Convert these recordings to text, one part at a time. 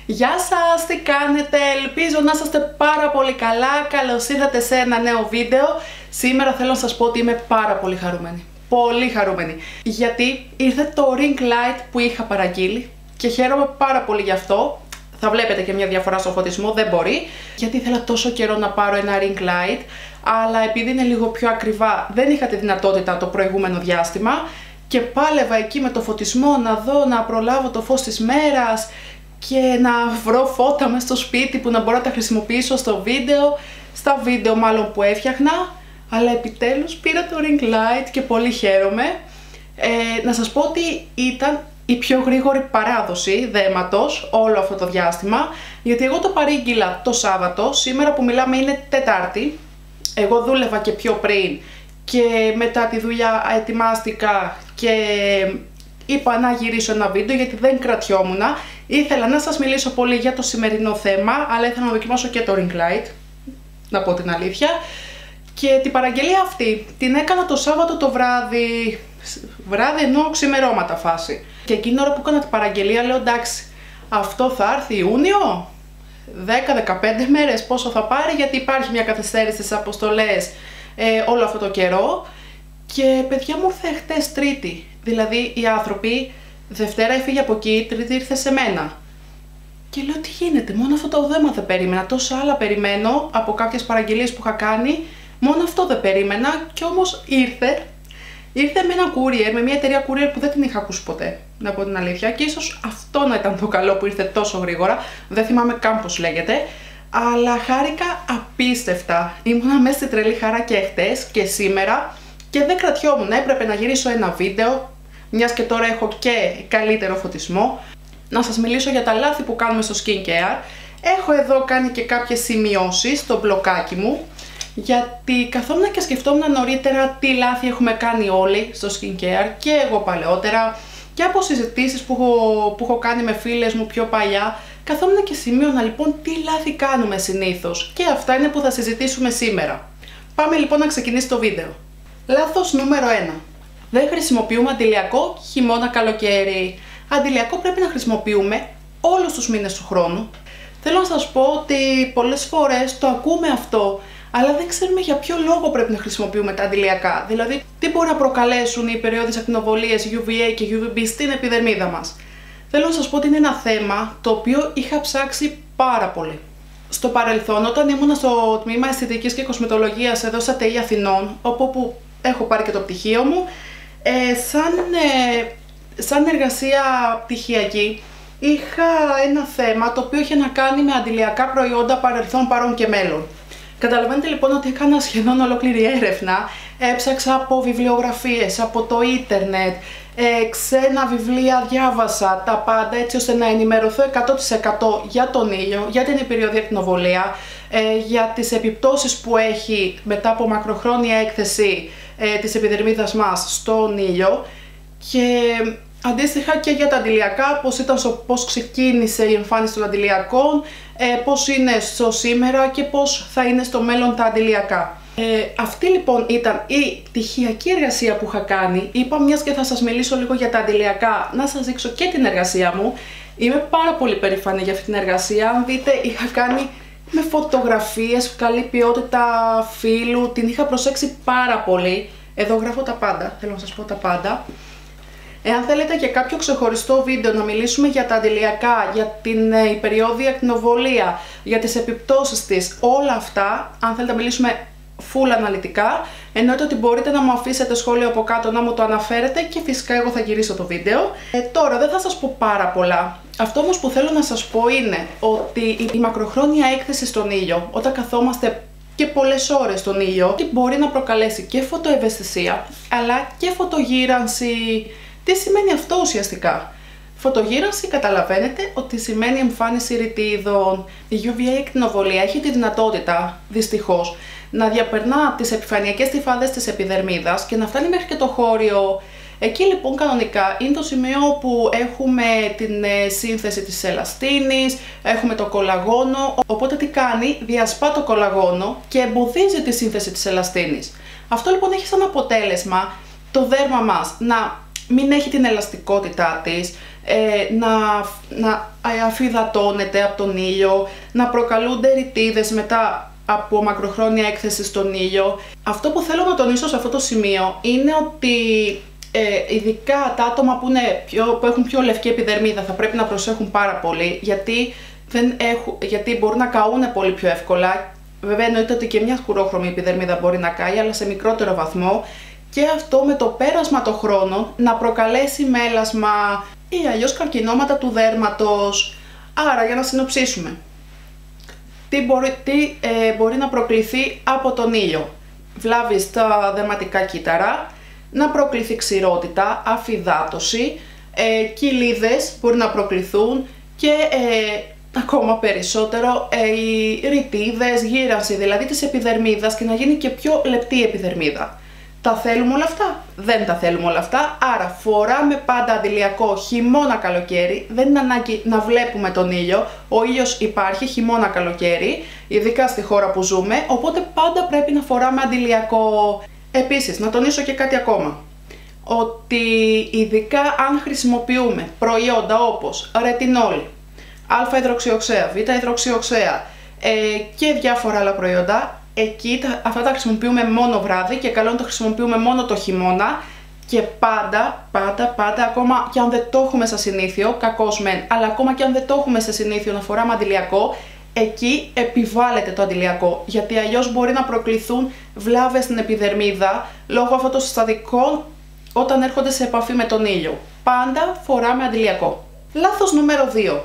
Γεια σας, τι κάνετε, ελπίζω να είστε πάρα πολύ καλά, καλώς ήρθατε σε ένα νέο βίντεο. Σήμερα θέλω να σας πω ότι είμαι πάρα πολύ χαρούμενη, πολύ χαρούμενη, γιατί ήρθε το ring light που είχα παραγγείλει και χαίρομαι πάρα πολύ γι' αυτό. Θα βλέπετε και μια διαφορά στο φωτισμό, δεν μπορεί, γιατί ήθελα τόσο καιρό να πάρω ένα ring light, αλλά επειδή είναι λίγο πιο ακριβά δεν είχα τη δυνατότητα το προηγούμενο διάστημα και πάλευα εκεί με το φωτισμό να δω, να προλάβω το φως της μέρας και να βρω φώτα μες στο σπίτι που να μπορώ να τα χρησιμοποιήσω στο βίντεο, στα βίντεο μάλλον που έφτιαχνα, αλλά επιτέλους πήρα το ring light και πολύ χαίρομαι. Να σας πω ότι ήταν η πιο γρήγορη παράδοση δέματος όλο αυτό το διάστημα, γιατί εγώ το παρήγγειλα το Σάββατο, σήμερα που μιλάμε είναι Τετάρτη, εγώ δούλευα και πιο πριν και μετά τη δουλειά ετοιμάστηκα και είπα να γυρίσω ένα βίντεο γιατί δεν κρατιόμουν. Ήθελα να σας μιλήσω πολύ για το σημερινό θέμα, αλλά ήθελα να δοκιμάσω και το ring light, να πω την αλήθεια. Και την παραγγελία αυτή την έκανα το Σάββατο το βράδυ, εννοώ ξημερώματα φάση. Και εκείνη την ώρα που έκανα την παραγγελία λέω εντάξει, αυτό θα έρθει Ιούνιο, 10-15 μέρες πόσο θα πάρει, γιατί υπάρχει μια καθυστέρηση στις αποστολές όλο αυτό το καιρό. Και παιδιά μου ήρθε χτες Τρίτη, δηλαδή οι άνθρωποι Δευτέρα έφυγε από εκεί, Τρίτη ήρθε σε μένα. Και λέω τι γίνεται, μόνο αυτό το δέμα δεν περίμενα, τόσα άλλα περιμένω από κάποιες παραγγελίες που είχα κάνει, μόνο αυτό δεν περίμενα και όμως ήρθε. Ήρθε με ένα courier, με μια εταιρεία courier που δεν την είχα ακούσει ποτέ, να πω την αλήθεια, και ίσως αυτό να ήταν το καλό που ήρθε τόσο γρήγορα, δεν θυμάμαι καν πώς λέγεται, αλλά χάρηκα απίστευτα. Ήμουνα μέσα στη τρελή χαρά και χτες και σήμερα και δεν κρατιόμουν, έπρεπε να γυρίσω ένα βίντεο, μιας και τώρα έχω και καλύτερο φωτισμό, να σας μιλήσω για τα λάθη που κάνουμε στο skincare. Έχω εδώ κάνει και κάποιες σημειώσεις στο μπλοκάκι μου, γιατί καθόμουν και σκεφτόμουν νωρίτερα τι λάθη έχουμε κάνει όλοι στο skincare και εγώ παλαιότερα και από συζητήσεις που έχω κάνει με φίλες μου πιο παλιά. Καθόμουν και σημείωνα λοιπόν τι λάθη κάνουμε συνήθως και αυτά είναι που θα συζητήσουμε σήμερα. Πάμε λοιπόν να ξεκινήσει το βίντεο. Λάθος νούμερο 1. Δεν χρησιμοποιούμε αντιλιακό χειμώνα καλοκαίρι. Αντιλιακό πρέπει να χρησιμοποιούμε όλους τους μήνες του χρόνου. Θέλω να σας πω ότι πολλές φορές το ακούμε αυτό, αλλά δεν ξέρουμε για ποιο λόγο πρέπει να χρησιμοποιούμε τα αντιλιακά. Δηλαδή, τι μπορεί να προκαλέσουν οι περιόδους ακτινοβολίας UVA και UVB στην επιδερμίδα μας. Θέλω να σας πω ότι είναι ένα θέμα το οποίο είχα ψάξει πάρα πολύ. Στο παρελθόν, όταν ήμουν στο τμήμα αισθητικής και κοσμετολογίας εδώ στα ΤΕΙ Αθηνών, όπου έχω πάρει και το πτυχίο μου, σαν εργασία πτυχιακή, είχα ένα θέμα το οποίο είχε να κάνει με αντιλιακά προϊόντα παρελθόν, παρόν και μέλλον. Καταλαβαίνετε λοιπόν ότι έκανα σχεδόν ολόκληρη έρευνα, έψαξα από βιβλιογραφίες, από το ίντερνετ, ξένα βιβλία διάβασα, τα πάντα έτσι ώστε να ενημερωθώ 100% για τον ήλιο, για την υπηριώδη ακτινοβολία, για τις επιπτώσεις που έχει μετά από μακροχρόνια έκθεση της επιδερμίδας μας στον ήλιο και αντίστοιχα και για τα αντιλιακά, πώς ξεκίνησε η εμφάνιση των αντιλιακών, πώς είναι στο σήμερα και πώς θα είναι στο μέλλον τα αντιλιακά. Αυτή λοιπόν ήταν η πτυχιακή εργασία που είχα κάνει. Είπα μιας και θα σας μιλήσω λίγο για τα αντιλιακά, να σας δείξω και την εργασία μου. Είμαι πάρα πολύ περήφανη για αυτή την εργασία. Αν δείτε, είχα κάνει με φωτογραφίες, καλή ποιότητα φύλου, την είχα προσέξει πάρα πολύ. Εδώ γράφω τα πάντα, θέλω να σας πω τα πάντα. Εάν θέλετε και κάποιο ξεχωριστό βίντεο να μιλήσουμε για τα αντιλιακά, για την υπεριώδη ακτινοβολία, για τις επιπτώσεις της, όλα αυτά, αν θέλετε να μιλήσουμε full αναλυτικά, εννοείται ότι μπορείτε να μου αφήσετε σχόλιο από κάτω να μου το αναφέρετε και φυσικά εγώ θα γυρίσω το βίντεο. Τώρα δεν θα σας πω πάρα πολλά. Αυτό όμως που θέλω να σας πω είναι ότι η μακροχρόνια έκθεση στον ήλιο, όταν καθόμαστε και πολλές ώρες στον ήλιο, μπορεί να προκαλέσει και φωτοευαισθησία αλλά και φωτογύρανση. Τι σημαίνει αυτό ουσιαστικά? Φωτογύρανση καταλαβαίνετε ότι σημαίνει εμφάνιση ρητίδων. Η UVA ακτινοβολία έχει τη δυνατότητα, δυστυχώς, να διαπερνά τις επιφανειακές τυφάδες της επιδερμίδας και να φτάνει μέχρι και το χώριο. Εκεί λοιπόν κανονικά είναι το σημείο που έχουμε την σύνθεση της ελαστίνης, έχουμε το κολαγόνο, οπότε τι κάνει, διασπά το κολαγόνο και εμποδίζει τη σύνθεση της ελαστίνης. Αυτό λοιπόν έχει σαν αποτέλεσμα το δέρμα μας να μην έχει την ελαστικότητά της, να αφυδατώνεται από τον ήλιο, να προκαλούνται ρητίδες μετά από μακροχρόνια έκθεση στον ήλιο. Αυτό που θέλω να τονίσω σε αυτό το σημείο είναι ότι ειδικά τα άτομα που έχουν πιο λευκή επιδερμίδα θα πρέπει να προσέχουν πάρα πολύ, γιατί μπορούν να καούν πολύ πιο εύκολα. Βέβαια εννοείται ότι και μια σκουρόχρωμη επιδερμίδα μπορεί να καεί, αλλά σε μικρότερο βαθμό, και αυτό με το πέρασμα των χρόνων να προκαλέσει μέλασμα ή αλλιώς καρκινώματα του δέρματος. Άρα, για να συνοψίσουμε, τι μπορεί να προκληθεί από τον ήλιο? Βλάβη στα δερματικά κύτταρα, να προκληθεί ξηρότητα, αφυδάτωση, κοιλίδες μπορεί να προκληθούν και ακόμα περισσότερο οι ρητίδες, γύρανση δηλαδή της επιδερμίδας και να γίνει και πιο λεπτή η επιδερμίδα. Τα θέλουμε όλα αυτά? Δεν τα θέλουμε όλα αυτά, άρα φοράμε πάντα αντιλιακό χειμώνα καλοκαίρι, δεν είναι ανάγκη να βλέπουμε τον ήλιο, ο ήλιος υπάρχει χειμώνα καλοκαίρι, ειδικά στη χώρα που ζούμε, οπότε πάντα πρέπει να φοράμε αντιλιακό. Επίσης, να τονίσω και κάτι ακόμα, ότι ειδικά αν χρησιμοποιούμε προϊόντα όπως ρετινόλ, α-υδροξιοξέα, β-υδροξιοξέα και διάφορα άλλα προϊόντα, εκεί αυτά τα χρησιμοποιούμε μόνο βράδυ και καλό είναι να το χρησιμοποιούμε μόνο το χειμώνα και πάντα, ακόμα και αν δεν το έχουμε σε συνήθειο, κακώς μεν, αλλά ακόμα και αν δεν το έχουμε σε συνήθειο να φοράμε αντιλιακό, εκεί επιβάλλεται το αντιλιακό, γιατί αλλιώς μπορεί να προκληθούν βλάβες στην επιδερμίδα λόγω αυτών των συστατικών όταν έρχονται σε επαφή με τον ήλιο. Πάντα φοράμε αντιλιακό. Λάθος νούμερο 2.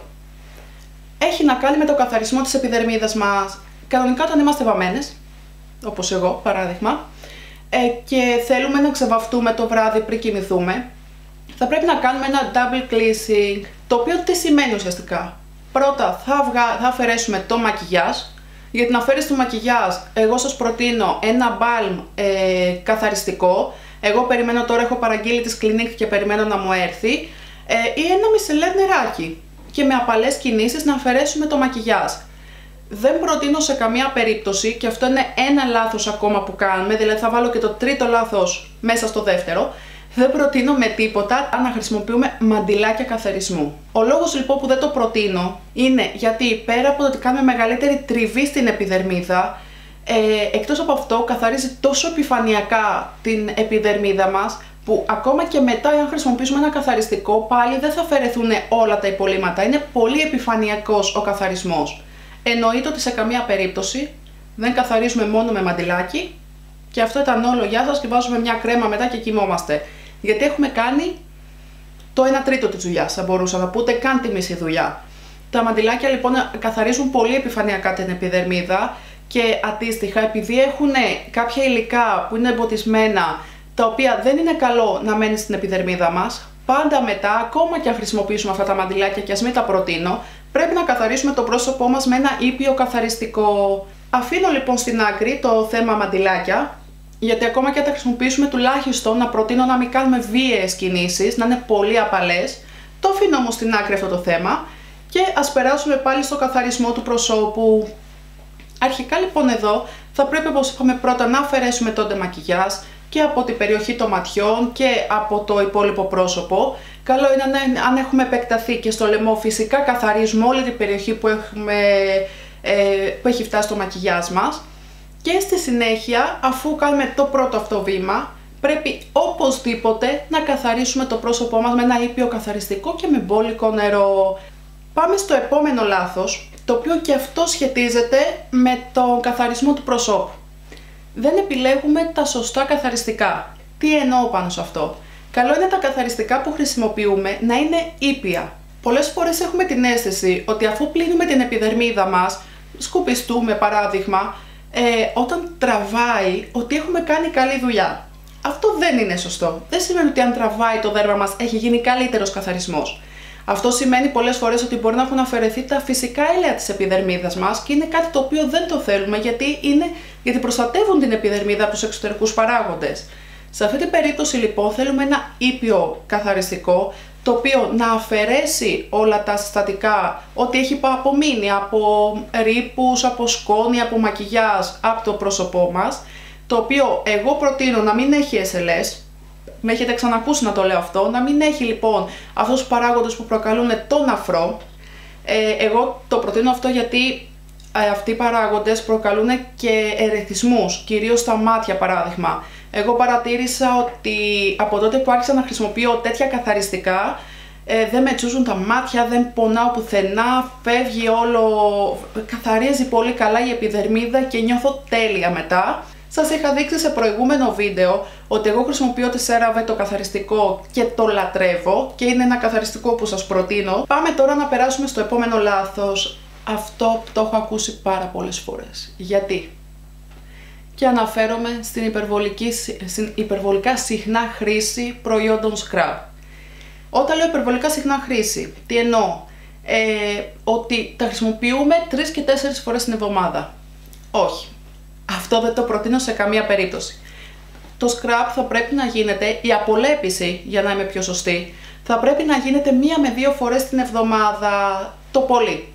Έχει να κάνει με το καθαρισμό της επιδερμίδας μας. Κανονικά όταν είμαστε βαμμένες, όπως εγώ παράδειγμα, και θέλουμε να ξεβαφτούμε το βράδυ πριν κοιμηθούμε, θα πρέπει να κάνουμε ένα double cleansing, το οποίο τι σημαίνει ουσιαστικά? Πρώτα θα αφαιρέσουμε το μακιγιάζ. Για την αφαίρεση του μακιγιάζ, εγώ σας προτείνω ένα balm καθαριστικό. Εγώ περιμένω τώρα, έχω παραγγείλει της Clinique και περιμένω να μου έρθει, ή ένα μισελέρ νεράκι και με απαλές κινήσεις να αφαιρέσουμε το μακιγιάζ. Δεν προτείνω σε καμία περίπτωση, και αυτό είναι ένα λάθος ακόμα που κάνουμε, δηλαδή θα βάλω και το τρίτο λάθος μέσα στο δεύτερο, δεν προτείνω με τίποτα να χρησιμοποιούμε μαντιλάκια καθαρισμού. Ο λόγος λοιπόν που δεν το προτείνω είναι γιατί πέρα από το ότι κάνουμε μεγαλύτερη τριβή στην επιδερμίδα, εκτός από αυτό καθαρίζει τόσο επιφανειακά την επιδερμίδα μας, που ακόμα και μετά αν χρησιμοποιήσουμε ένα καθαριστικό πάλι δεν θα αφαιρεθούν όλα τα υπολείμματα. Είναι πολύ επιφανειακός ο καθαρισμός. Εννοείται ότι σε καμία περίπτωση δεν καθαρίζουμε μόνο με μαντιλάκι και αυτό ήταν όλο, γεια σας, και βάζουμε μια κρέμα μετά και κοιμόμαστε. Γιατί έχουμε κάνει το 1 τρίτο της δουλειάς, θα μπορούσα να πω, ούτε καν τη μισή δουλειά. Τα μαντιλάκια λοιπόν καθαρίζουν πολύ επιφανειακά την επιδερμίδα και αντίστοιχα, επειδή έχουν κάποια υλικά που είναι εμποτισμένα, τα οποία δεν είναι καλό να μένει στην επιδερμίδα μας, πάντα μετά, ακόμα και αν χρησιμοποιήσουμε αυτά τα μαντιλάκια και ας μην τα προτείνω, πρέπει να καθαρίσουμε το πρόσωπό μας με ένα ήπιο καθαριστικό. Αφήνω λοιπόν στην άκρη το θέμα μαντιλάκια, γιατί ακόμα και αν τα χρησιμοποιήσουμε τουλάχιστον να προτείνω να μην κάνουμε βίαιες κινήσεις, να είναι πολύ απαλές. Το αφήνω όμως στην άκρη αυτό το θέμα και ας περάσουμε πάλι στο καθαρισμό του προσώπου. Αρχικά λοιπόν εδώ θα πρέπει, όπως είπαμε, πρώτα να αφαιρέσουμε το ντεμακιγιάζ και από την περιοχή των ματιών και από το υπόλοιπο πρόσωπο. Καλό είναι αν έχουμε επεκταθεί και στο λαιμό, φυσικά καθαρίζουμε όλη την περιοχή που έχει φτάσει το μακιγιάζ μας. Και στη συνέχεια, αφού κάνουμε το πρώτο αυτό βήμα, πρέπει οπωσδήποτε να καθαρίσουμε το πρόσωπό μας με ένα ήπιο καθαριστικό και με μπόλικο νερό. Πάμε στο επόμενο λάθος, το οποίο και αυτό σχετίζεται με τον καθαρισμό του προσώπου. Δεν επιλέγουμε τα σωστά καθαριστικά. Τι εννοώ πάνω σε αυτό? Καλό είναι τα καθαριστικά που χρησιμοποιούμε να είναι ήπια. Πολλές φορές έχουμε την αίσθηση ότι αφού πλύνουμε την επιδερμίδα μας, σκουπιστούμε παράδειγμα, όταν τραβάει, ότι έχουμε κάνει καλή δουλειά. Αυτό δεν είναι σωστό. Δεν σημαίνει ότι αν τραβάει το δέρμα μας έχει γίνει καλύτερος καθαρισμός. Αυτό σημαίνει πολλές φορές ότι μπορεί να έχουν αφαιρεθεί τα φυσικά έλαια της επιδερμίδας μας και είναι κάτι το οποίο δεν το θέλουμε, γιατί προστατεύουν την επιδερμίδα από τους εξωτερικούς παράγοντες. Σε αυτή την περίπτωση λοιπόν θέλουμε ένα ήπιο καθαριστικό, το οποίο να αφαιρέσει όλα τα συστατικά, ό,τι έχει απομείνει από ρήπους, από σκόνη, από μακιγιάζ, από το πρόσωπό μας, το οποίο εγώ προτείνω να μην έχει SLS, Με έχετε ξανακούσει να το λέω αυτό. Να μην έχει λοιπόν αυτούς τους παράγοντες που προκαλούν τον αφρό. Εγώ το προτείνω αυτό γιατί αυτοί οι παράγοντες προκαλούν και ερεθισμούς, κυρίως στα μάτια παράδειγμα. Εγώ παρατήρησα ότι από τότε που άρχισα να χρησιμοποιώ τέτοια καθαριστικά, δεν με τσούζουν τα μάτια, δεν πονάω πουθενά, φεύγει όλο, καθαρίζει πολύ καλά η επιδερμίδα και νιώθω τέλεια μετά. Σας είχα δείξει σε προηγούμενο βίντεο ότι εγώ χρησιμοποιώ τη CeraVe το καθαριστικό και το λατρεύω και είναι ένα καθαριστικό που σας προτείνω. Πάμε τώρα να περάσουμε στο επόμενο λάθος. Αυτό το έχω ακούσει πάρα πολλές φορές. Γιατί? Και αναφέρομαι στην υπερβολικά συχνά χρήση προϊόντων scrub. Όταν λέω υπερβολικά συχνά χρήση, τι εννοώ? Ότι τα χρησιμοποιούμε 3 και 4 φορές την εβδομάδα. Όχι. Αυτό δεν το προτείνω σε καμία περίπτωση. Το scrub θα πρέπει να γίνεται, η απολέπιση, για να είμαι πιο σωστή, θα πρέπει να γίνεται 1 με 2 φορές την εβδομάδα το πολύ.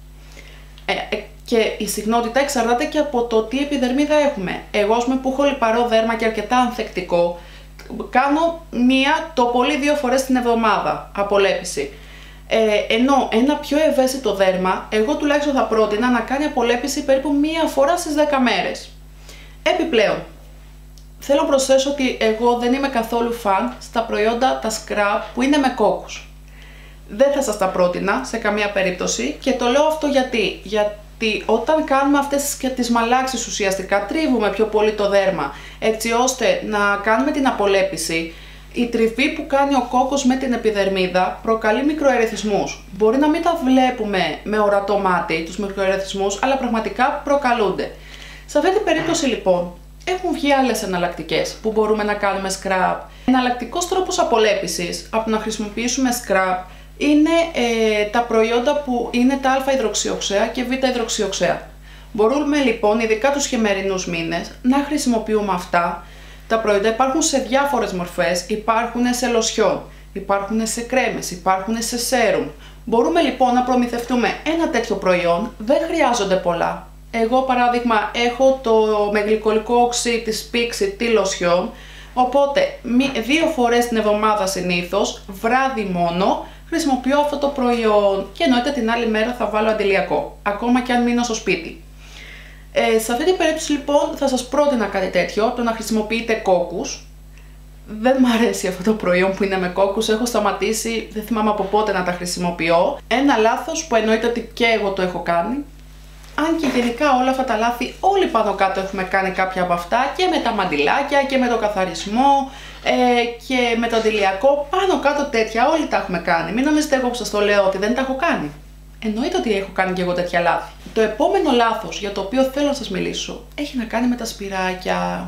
Και η συχνότητα εξαρτάται και από το τι επιδερμίδα έχουμε. Εγώ, ας πούμε, που έχω λιπαρό δέρμα και αρκετά ανθεκτικό, κάνω 1 το πολύ 2 φορές την εβδομάδα απολέπιση. Ενώ ένα πιο ευαίσθητο δέρμα, εγώ τουλάχιστον θα πρότεινα να κάνει απολέπιση περίπου 1 φορά στις 10 μέρες. Επιπλέον, θέλω να προσθέσω ότι εγώ δεν είμαι καθόλου φαν στα προϊόντα τα scrub που είναι με κόκκους. Δεν θα σας τα πρότεινα σε καμία περίπτωση και το λέω αυτό γιατί όταν κάνουμε αυτές τις μαλάξεις ουσιαστικά τρίβουμε πιο πολύ το δέρμα έτσι ώστε να κάνουμε την απολέπιση. Η τριβή που κάνει ο κόκκος με την επιδερμίδα προκαλεί μικροερεθισμούς. Μπορεί να μην τα βλέπουμε με ορατό μάτι τους μικροερεθισμούς, αλλά πραγματικά προκαλούνται. Σε αυτή την περίπτωση λοιπόν έχουν βγει άλλες εναλλακτικές που μπορούμε να κάνουμε scrub. Εναλλακτικός τρόπος απολέπισης από να χρησιμοποιήσουμε scrub είναι τα προϊόντα που είναι τα α-υδροξιοξέα και β-υδροξιοξέα. Μπορούμε λοιπόν, ειδικά τους χειμερινούς μήνες, να χρησιμοποιούμε αυτά. Τα προϊόντα υπάρχουν σε διάφορες μορφές, υπάρχουν σε λοσιόν, υπάρχουν σε κρέμες, υπάρχουν σε σέρουμ. Μπορούμε λοιπόν να προμηθευτούμε ένα τέτοιο προϊόν, δεν χρειάζονται πολλά. Εγώ παράδειγμα έχω το με γλυκολικό οξύ της Pixi τη λοσιόν, οπότε 2 φορές την εβδομάδα συνήθως, βράδυ μόνο, χρησιμοποιώ αυτό το προϊόν και εννοείται την άλλη μέρα θα βάλω αντιλιακό, ακόμα και αν μείνω στο σπίτι. Σε αυτή την περίπτωση λοιπόν θα σας πρότεινα κάτι τέτοιο, το να χρησιμοποιείτε κόκκους. Δεν μου αρέσει αυτό το προϊόν που είναι με κόκκους, έχω σταματήσει, δεν θυμάμαι από πότε να τα χρησιμοποιώ. Ένα λάθος που εννοείται ότι και εγώ το έχω κάνει. Αν και γενικά όλα αυτά τα λάθη όλοι πάνω κάτω έχουμε κάνει κάποια από αυτά και με τα μαντιλάκια και με το καθαρισμό και με το αντιλιακό, πάνω κάτω τέτοια όλοι τα έχουμε κάνει. Μην νομίζετε εγώ που σας το λέω ότι δεν τα έχω κάνει. Εννοείται ότι έχω κάνει και εγώ τέτοια λάθη. Το επόμενο λάθος για το οποίο θέλω να σας μιλήσω έχει να κάνει με τα σπυράκια.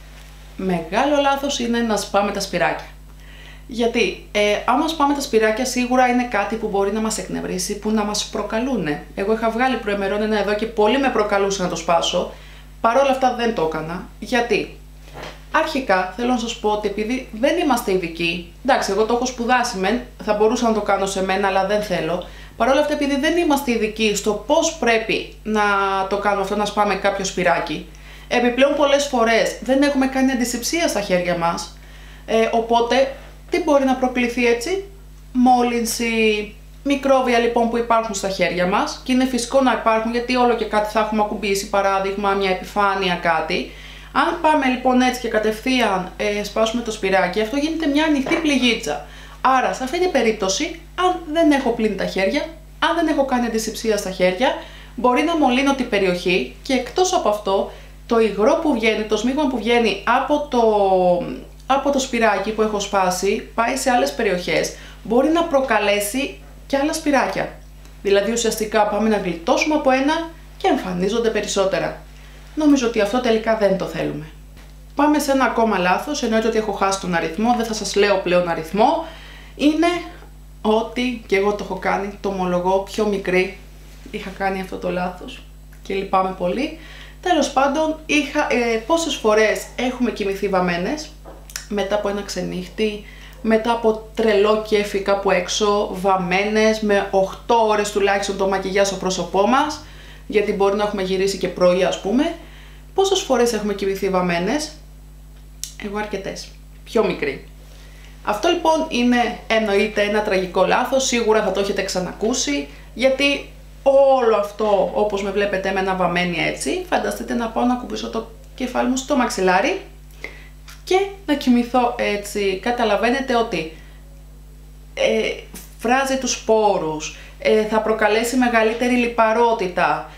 Μεγάλο λάθος είναι να σπάμε τα σπυράκια. Γιατί άμα σπάμε τα σπυράκια σίγουρα είναι κάτι που μπορεί να μας εκνευρίσει, που να μας προκαλούνε. Εγώ είχα βγάλει προημερών ένα εδώ και πολύ με προκαλούσε να το σπάσω. Παρ' όλα αυτά δεν το έκανα. Γιατί? Αρχικά θέλω να σας πω ότι επειδή δεν είμαστε ειδικοί, εντάξει εγώ το έχω σπουδάσει μεν, θα μπορούσα να το κάνω σε μένα αλλά δεν θέλω. Παρ' όλα αυτά επειδή δεν είμαστε ειδικοί στο πώς πρέπει να το κάνουμε αυτό, να σπάμε κάποιο σπυράκι, επιπλέον πολλές φορές δεν έχουμε κάνει αντισηψία στα χέρια μας, οπότε τι μπορεί να προκληθεί έτσι? Μόλυνση, μικρόβια λοιπόν που υπάρχουν στα χέρια μας και είναι φυσικό να υπάρχουν γιατί όλο και κάτι θα έχουμε ακουμπήσει, παράδειγμα μια επιφάνεια κάτι. Αν πάμε λοιπόν έτσι και κατευθείαν σπάσουμε το σπυράκι, αυτό γίνεται μια ανοιχτή πληγίτσα. Άρα σε αυτή την περίπτωση, αν δεν έχω πλύνει τα χέρια, αν δεν έχω κάνει αντισηψία στα χέρια, μπορεί να μολύνω την περιοχή και εκτός από αυτό, το υγρό που βγαίνει, το σμίγμα που βγαίνει από το σπυράκι που έχω σπάσει, πάει σε άλλες περιοχές, μπορεί να προκαλέσει και άλλα σπυράκια. Δηλαδή ουσιαστικά πάμε να γλιτώσουμε από ένα και εμφανίζονται περισσότερα. Νομίζω ότι αυτό τελικά δεν το θέλουμε. Πάμε σε ένα ακόμα λάθος, εννοείται ότι έχω χάσει τον αριθμό, δεν θα σας λέω πλέον αριθμό. Είναι ότι, και εγώ το έχω κάνει, το ομολογώ, πιο μικρή είχα κάνει αυτό το λάθος και λυπάμαι πολύ. Τέλος πάντων, πόσες φορές έχουμε κοιμηθεί βαμμένες μετά από ένα ξενύχτη, μετά από τρελό κέφι κάπου έξω, βαμμένες με 8 ώρες τουλάχιστον το μακιγιάζ στο πρόσωπό μας, γιατί μπορεί να έχουμε γυρίσει και πρωί ας πούμε. Πόσες φορές έχουμε κοιμηθεί βαμμένες? Εγώ αρκετές. Πιο μικρή. Αυτό λοιπόν είναι εννοείται ένα τραγικό λάθος, σίγουρα θα το έχετε ξανακούσει, γιατί όλο αυτό όπως με βλέπετε με ένα βαμμένη έτσι, φανταστείτε να πάω να κουμπίσω το κεφάλι μου στο μαξιλάρι και να κοιμηθώ έτσι. Καταλαβαίνετε ότι φράζει τους σπόρους, θα προκαλέσει μεγαλύτερη λιπαρότητα,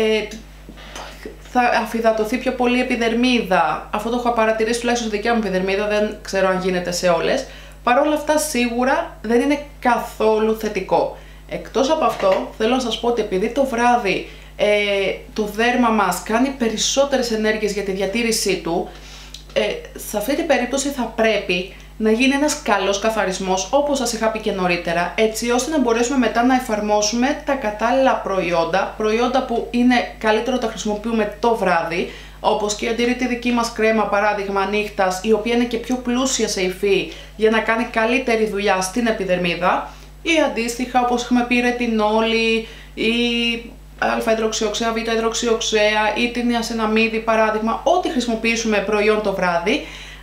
θα αφυδατωθεί πιο πολύ η επιδερμίδα. Αυτό το έχω παρατηρήσει τουλάχιστον στη δικιά μου επιδερμίδα, δεν ξέρω αν γίνεται σε όλες. Παρ' όλα αυτά σίγουρα δεν είναι καθόλου θετικό. Εκτός από αυτό θέλω να σας πω ότι επειδή το βράδυ το δέρμα μας κάνει περισσότερες ενέργειες για τη διατήρησή του, σε αυτή την περίπτωση θα πρέπει να γίνει ένας καλός καθαρισμός, όπως σας είχα πει και νωρίτερα, έτσι ώστε να μπορέσουμε μετά να εφαρμόσουμε τα κατάλληλα προϊόντα που είναι καλύτερο να τα χρησιμοποιούμε το βράδυ, όπως και η αντιρρητιδική μας κρέμα παράδειγμα νύχτας, η οποία είναι και πιο πλούσια σε υφή για να κάνει καλύτερη δουλειά στην επιδερμίδα, ή αντίστοιχα όπως έχουμε πει ρετινόλη ή α-υδροξιοξέα, β-υδροξιοξέα ή την νιασιναμίδη παράδειγμα, ό,τι χρησιμοποιήσουμε προϊόν το βράδυ,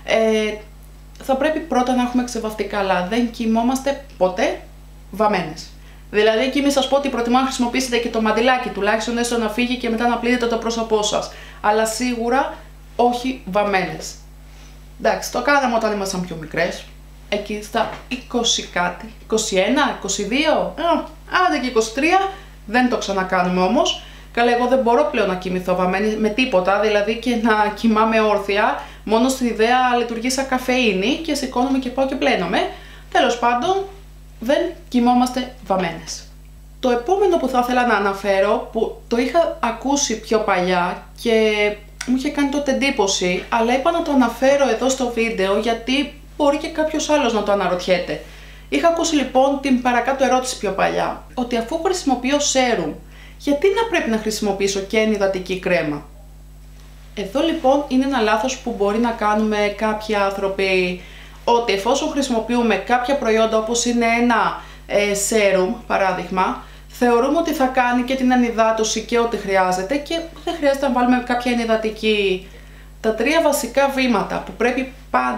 θα πρέπει πρώτα να έχουμε ξεβαφτεί καλά. Δεν κοιμόμαστε ποτέ βαμμένες. Δηλαδή εκεί μην σας πω ότι προτιμώ να χρησιμοποιήσετε και το μαντιλάκι, τουλάχιστον έστω να φύγει και μετά να πλύνετε το πρόσωπό σας. Αλλά σίγουρα όχι βαμμένες. Εντάξει, το κάναμε όταν ήμασταν πιο μικρές. Εκεί στα 20 κάτι, 21, 22, άντε και 23, δεν το ξανακάνουμε όμως. Καλά, εγώ δεν μπορώ πλέον να κοιμηθώ βαμμένη με τίποτα, δηλαδή και να κοιμάμαι όρθια, μόνο στην ιδέα λειτουργεί σαν καφεΐνη και σηκώνομαι και πάω και πλένομαι. Τέλος πάντων, δεν κοιμόμαστε βαμμένες. Το επόμενο που θα ήθελα να αναφέρω, που το είχα ακούσει πιο παλιά και μου είχε κάνει τότε εντύπωση, αλλά είπα να το αναφέρω εδώ στο βίντεο γιατί μπορεί και κάποιος άλλος να το αναρωτιέται. Είχα ακούσει λοιπόν την παρακάτω ερώτηση πιο παλιά, ότι αφού χρησιμοποιώ σέρουμ, γιατί να πρέπει να χρησιμοποιήσω και ενυδατική κρέμα. Εδώ λοιπόν είναι ένα λάθος που μπορεί να κάνουμε κάποιοι άνθρωποι, ότι εφόσον χρησιμοποιούμε κάποια προϊόντα όπως είναι ένα σέρουμ παράδειγμα, θεωρούμε ότι θα κάνει και την ενυδάτωση και ό,τι χρειάζεται και δεν χρειάζεται να βάλουμε κάποια ενυδατική. Τα τρία βασικά βήματα που πρέπει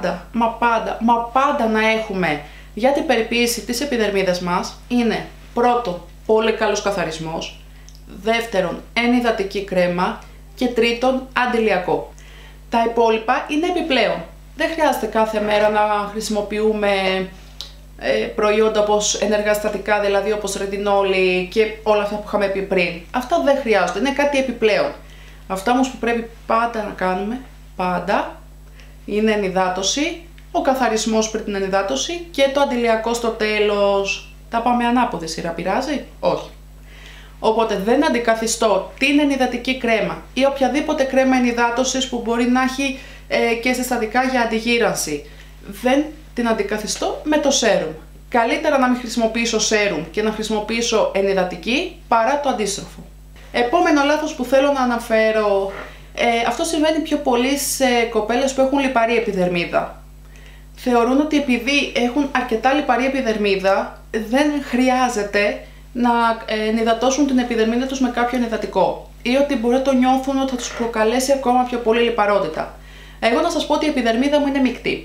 πάντα να έχουμε για την περιποίηση της επιδερμίδας μας είναι πρώτο, πολύ καλός καθαρισμός, δεύτερον, ενυδατική κρέμα και τρίτον, αντιλιακό. Τα υπόλοιπα είναι επιπλέον. Δεν χρειάζεται κάθε μέρα να χρησιμοποιούμε προϊόντα όπως ενεργαστατικά, δηλαδή όπως ρετινόλη και όλα αυτά που είχαμε πει πριν. Αυτά δεν χρειάζονται, είναι κάτι επιπλέον. Αυτά όμως που πρέπει πάντα να κάνουμε, είναι ενυδάτωση, ο καθαρισμός πριν την ενυδάτωση και το αντιλιακό στο τέλος. Τα πάμε ανάποδη σειρά, πειράζει? Όχι. Οπότε δεν αντικαθιστώ την ενυδατική κρέμα ή οποιαδήποτε κρέμα ενυδάτωσης που μπορεί να έχει και συστατικά για αντιγύρανση. Δεν την αντικαθιστώ με το σέρουμ. Καλύτερα να μην χρησιμοποιήσω σέρουμ και να χρησιμοποιήσω ενυδατική παρά το αντίστροφο. Επόμενο λάθος που θέλω να αναφέρω, αυτό συμβαίνει πιο πολύ σε κοπέλες που έχουν λιπαρή επιδερμίδα. Θεωρούν ότι επειδή έχουν αρκετά λιπαρή επιδερμίδα δεν χρειάζεται να ενυδατώσουν την επιδερμίδα τους με κάποιο ενυδατικό ή ότι μπορεί να το νιώθουν ότι θα τους προκαλέσει ακόμα πιο πολύ λιπαρότητα. Εγώ να σας πω ότι η επιδερμίδα μου είναι μεικτή.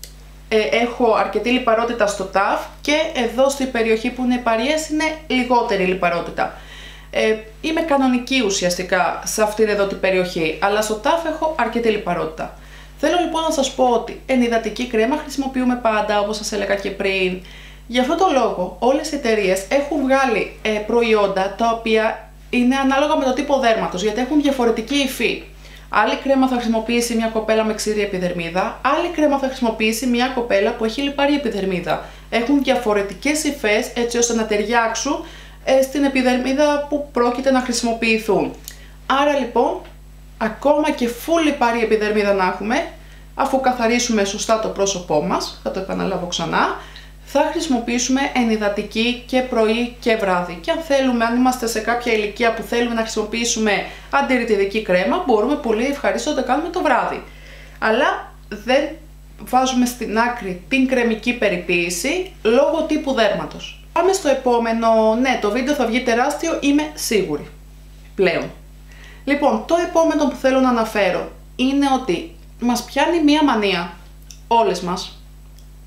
Έχω αρκετή λιπαρότητα στο ταφ και εδώ στην περιοχή που είναι παρείες είναι λιγότερη λιπαρότητα. Είμαι κανονική ουσιαστικά σε αυτήν εδώ την περιοχή, αλλά στο ταφ έχω αρκετή λιπαρότητα. Θέλω λοιπόν να σας πω ότι ενυδατική κρέμα χρησιμοποιούμε πάντα, όπως σας έλεγα και πριν. Γι' αυτό το λόγο όλες οι εταιρείες έχουν βγάλει προϊόντα τα οποία είναι ανάλογα με το τύπο δέρματος, γιατί έχουν διαφορετική υφή. Άλλη κρέμα θα χρησιμοποιήσει μια κοπέλα με ξηρή επιδερμίδα, άλλη κρέμα θα χρησιμοποιήσει μια κοπέλα που έχει λιπαρή επιδερμίδα. Έχουν διαφορετικές υφές έτσι ώστε να ταιριάξουν στην επιδερμίδα που πρόκειται να χρησιμοποιηθούν. Άρα λοιπόν, ακόμα και full λιπαρή επιδερμίδα να έχουμε, αφού καθαρίσουμε σωστά το πρόσωπό μας, θα το επαναλάβω ξανά, θα χρησιμοποιήσουμε ενυδατική και πρωί και βράδυ. Και αν θέλουμε, αν είμαστε σε κάποια ηλικία που θέλουμε να χρησιμοποιήσουμε αντιρρητιδική κρέμα, μπορούμε πολύ ευχαριστώ να το κάνουμε το βράδυ. Αλλά δεν βάζουμε στην άκρη την κρεμική περιποίηση λόγω τύπου δέρματος. Πάμε στο επόμενο. Ναι, το βίντεο θα βγει τεράστιο, είμαι σίγουρη πλέον. Λοιπόν, το επόμενο που θέλω να αναφέρω είναι ότι μας πιάνει μία μανία, όλες μας,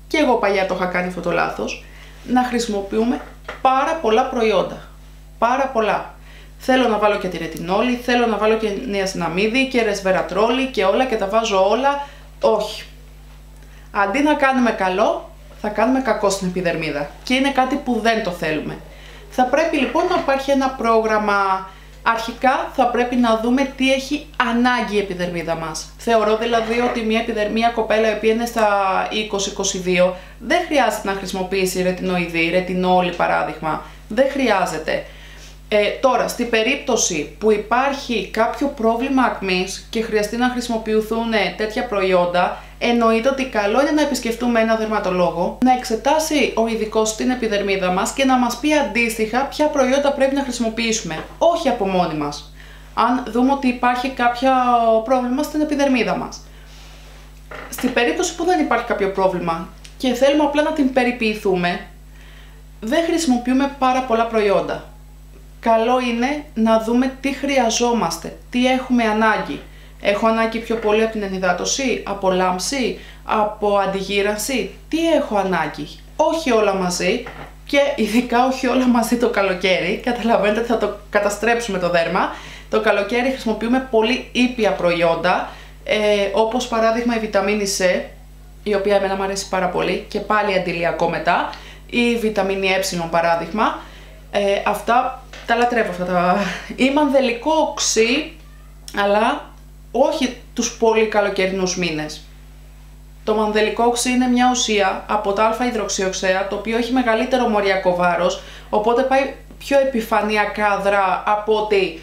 και εγώ παλιά το είχα κάνει αυτό το λάθος, να χρησιμοποιούμε πάρα πολλά προϊόντα. Πάρα πολλά. Θέλω να βάλω και τη ρετινόλη, θέλω να βάλω και νιασιναμίδι και ρεσβερατρόλη και όλα και τα βάζω όλα. Όχι. Αντί να κάνουμε καλό, θα κάνουμε κακό στην επιδερμίδα και είναι κάτι που δεν το θέλουμε. Θα πρέπει λοιπόν να υπάρχει ένα πρόγραμμα. Αρχικά θα πρέπει να δούμε τι έχει ανάγκη η επιδερμίδα μας. Θεωρώ δηλαδή ότι μια κοπέλα η οποία είναι στα 20-22 δεν χρειάζεται να χρησιμοποιήσει ρετινοειδή, ρετινόλη παράδειγμα. Δεν χρειάζεται. Τώρα, στην περίπτωση που υπάρχει κάποιο πρόβλημα ακμής και χρειαστεί να χρησιμοποιηθούν τέτοια προϊόντα, εννοείται ότι καλό είναι να επισκεφτούμε έναν δερματολόγο, να εξετάσει ο ειδικός την επιδερμίδα μας και να μας πει αντίστοιχα ποια προϊόντα πρέπει να χρησιμοποιήσουμε, όχι από μόνοι μας, αν δούμε ότι υπάρχει κάποιο πρόβλημα στην επιδερμίδα μας. Στην περίπτωση που δεν υπάρχει κάποιο πρόβλημα και θέλουμε απλά να την περιποιηθούμε, δεν χρησιμοποιούμε πάρα πολλά προϊόντα. Καλό είναι να δούμε τι χρειαζόμαστε, τι έχουμε ανάγκη. Έχω ανάγκη πιο πολύ από την ενυδάτωση, από λάμψη, από αντιγύρανση. Τι έχω ανάγκη? Όχι όλα μαζί και ειδικά όχι όλα μαζί το καλοκαίρι. Καταλαβαίνετε ότι θα το καταστρέψουμε το δέρμα. Το καλοκαίρι χρησιμοποιούμε πολύ ήπια προϊόντα, όπως παράδειγμα η βιταμίνη C, η οποία εμένα μου αρέσει πάρα πολύ και πάλι αντιλιακό μετά, ή η βιταμίνη Ε παράδειγμα. Αυτά τα λατρεύω αυτά ή μανδελικό οξύ, αλλά όχι τους πολύ καλοκαιρινούς μήνες. Το μανδελικό οξύ είναι μια ουσία από τα α-υδροξιοξέα, το οποίο έχει μεγαλύτερο μοριακό βάρος, οπότε πάει πιο επιφανειακά δρά από ότι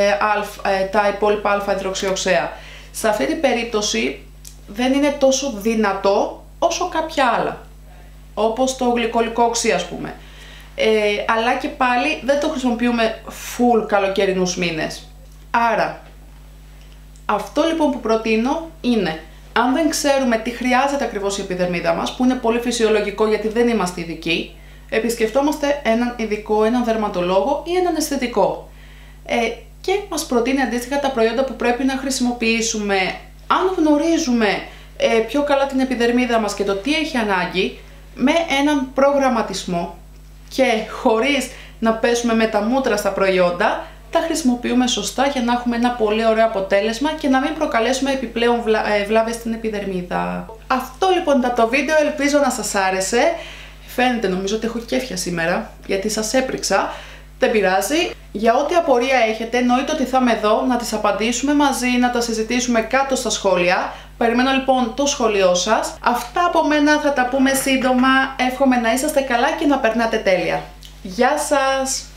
τα υπόλοιπα α-υδροξιοξέα. Σε αυτή την περίπτωση δεν είναι τόσο δυνατό όσο κάποια άλλα, όπως το γλυκολικό οξύ ας πούμε. Αλλά και πάλι δεν το χρησιμοποιούμε full καλοκαιρινούς μήνες. Άρα, αυτό λοιπόν που προτείνω είναι, αν δεν ξέρουμε τι χρειάζεται ακριβώς η επιδερμίδα μας, που είναι πολύ φυσιολογικό γιατί δεν είμαστε ειδικοί, επισκεφτόμαστε έναν ειδικό, έναν δερματολόγο ή έναν αισθητικό. Και μας προτείνει αντίστοιχα τα προϊόντα που πρέπει να χρησιμοποιήσουμε. Αν γνωρίζουμε πιο καλά την επιδερμίδα μας και το τι έχει ανάγκη, με έναν προγραμματισμό και χωρίς να πέσουμε με τα μούτρα στα προϊόντα, τα χρησιμοποιούμε σωστά για να έχουμε ένα πολύ ωραίο αποτέλεσμα και να μην προκαλέσουμε επιπλέον βλάβες στην επιδερμίδα. Αυτό λοιπόν ήταν το βίντεο, ελπίζω να σας άρεσε. Φαίνεται νομίζω ότι έχω κέφια σήμερα, γιατί σας έπριξα. Δεν πειράζει. Για ό,τι απορία έχετε, εννοείται ότι θα είμαι εδώ να τις απαντήσουμε μαζί, να τα συζητήσουμε κάτω στα σχόλια. Περιμένω λοιπόν το σχόλιο σας. Αυτά από μένα, θα τα πούμε σύντομα. Εύχομαι να είσαστε καλά και να περνάτε τέλεια. Γεια σας!